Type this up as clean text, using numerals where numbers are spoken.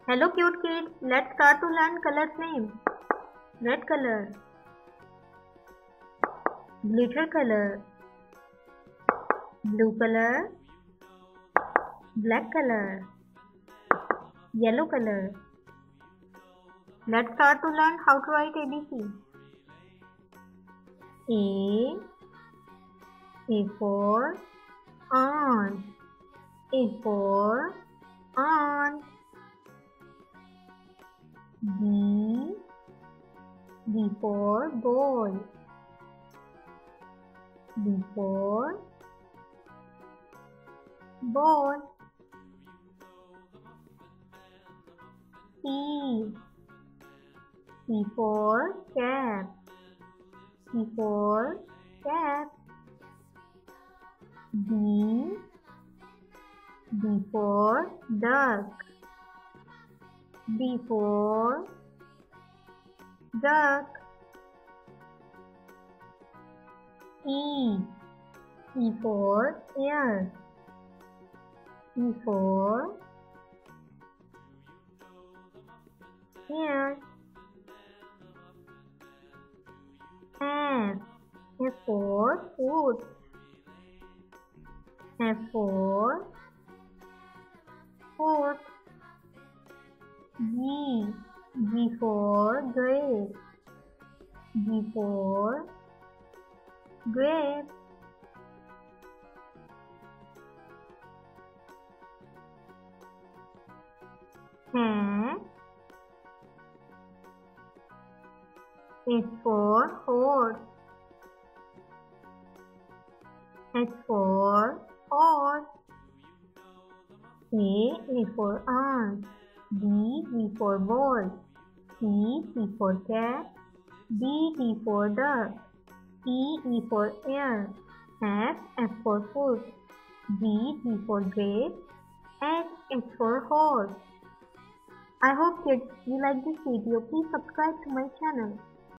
Hello cute kids, let's start to learn colors name. Red color, glitter color, blue color, black color, yellow color. Let's start to learn how to write ABC. A for ant. A for ant. B for boy. B for ball. C for cap. C for cap. D for duck. D for duck. E for ear. E for ear. F for foot. F for foot. G for grape. G for grape. H for horse. H for horse. A for ant. B for ball. C for cat. D for duck. E for ear. F for foot. G for grape. H for horse. I hope kids you like this video. Please subscribe to my channel.